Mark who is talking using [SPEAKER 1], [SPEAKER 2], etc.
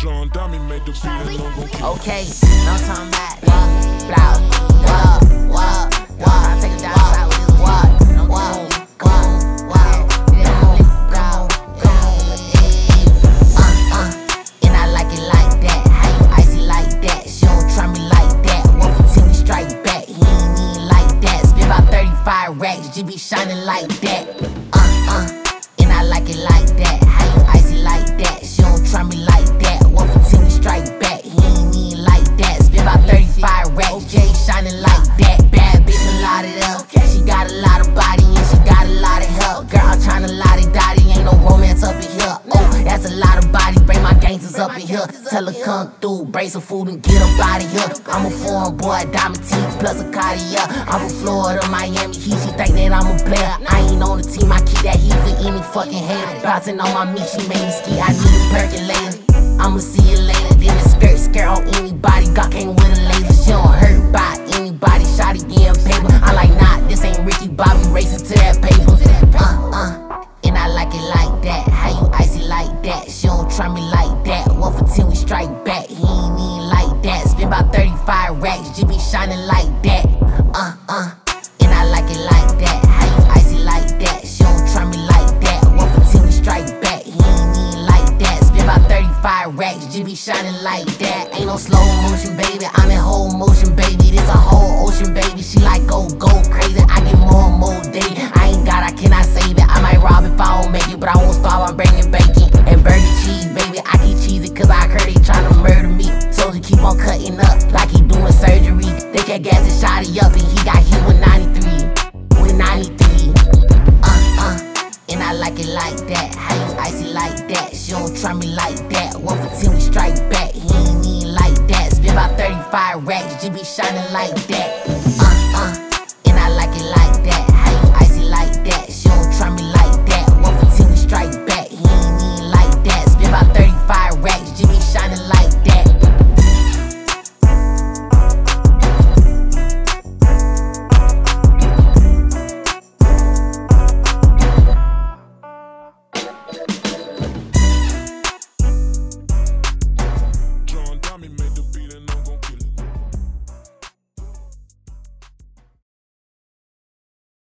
[SPEAKER 1] gendarme, il met de pile non.
[SPEAKER 2] Okay, no time back. What up? Tryna take a down shot with this what? And I like it like that. How you icy like that? She don't try me like that. One for 10, we strike back. He ain't even like that. Spend about 35 racks, G be shining like that. And I like it like that. How you icy like that? She don't try me like that. One for 10, we strike back. He ain't even like that. Spend about 35 racks, J shining like that. Bad bitch, a lot of up. She got a lot of body and she got a lot of help. Girl, I'm tryna lottie dotty, ain't no romance up in here. Oh, that's a lot of body. Bring my gangsters up in here. Tell her come through, bring some food and get up out of here. I'm a foreign boy, diamond teeth plus a Cartier. I'm from Florida, Miami Heat. She think that I'm a player. I ain't on the team, I keep that heat for any fucking hater. Bouncing on my meat, she made me ski. I need a percolator. I'ma see you later. Then a skirt on anybody. God came with a laser. She don't hurt by anybody. Shot again, paper. I like nah, this ain't Ricky Bobby racing to that paper. And I like it like that. How you icy like that? She don't try me like that. One for 10, we strike back. He ain't even like that. Spend about 35 racks. G be shining like that. And I like it like that. How you icy like that? She don't try me like that. One for 10, we strike back. He ain't even like that. Spend about 35 racks. G be shining like that. Ain't no slow motion, baby. I'm in whole motion, baby. This a whole ocean, baby. She like go crazy. I get more and more daily. I ain't got, I cannot save it. I might rob if I don't make it, but I won't starve. I'm bringing bacon and burger cheese, baby. I keep cheesy cause I heard they tryna murder me. Soldier keep on cutting up like he doing surgery. They kept gassing shotty up and he got hit with 93. With 93. And I like it like that. How you icy like that? She don't try me like that. One for 10, we strike back. He ain't even like that. Spend about 35 racks. G be shining like that.